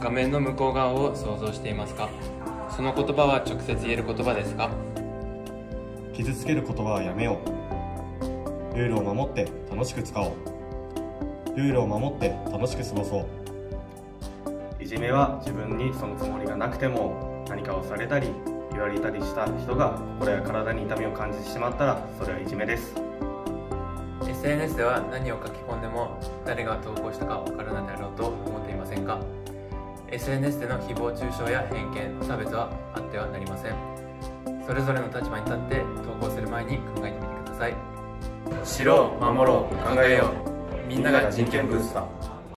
画面の向こう側を想像していますか？その言葉は直接言える言葉ですか？ 傷つける言葉はやめよう。ルールを守って楽しく使おう。ルールを守って楽しく過ごそう。 いじめは自分にそのつもりがなくても何かをされたり言われたりした人が心や体に痛みを感じてしまったらそれはいじめです。 SNS では何を書き込んでも誰が投稿したかわからないだろうと思っていませんか？ SNS での誹謗中傷や偏見、差別はあってはなりません。それぞれの立場に立って投稿する前に考えてみてください。知ろう、守ろう、考えよう。みんなが人権ブースター。